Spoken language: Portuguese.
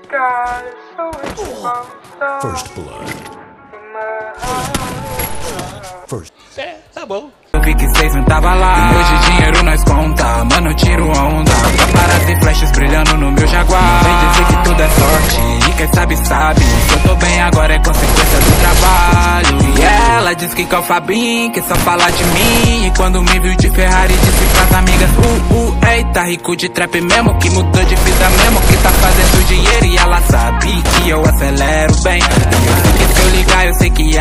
First blood. First. É, tá bom. Eu vi que cês não tava lá. E hoje dinheiro nós conta. Mano, tiro onda. Paparazzi e flashes brilhando no meu Jaguar. Vem dizer que tudo é sorte. E quem sabe, sabe. Se eu tô bem agora é consequência do trabalho. E ela diz que quer o Fabinho, que só fala de mim. E quando me viu de Ferrari disse pras amigas: eita, rico de trap mesmo. Que mudou de vida mesmo. Que tá fazendo dinheiro e ela sabe que eu acelero bem. E eu sei que se eu ligar eu sei que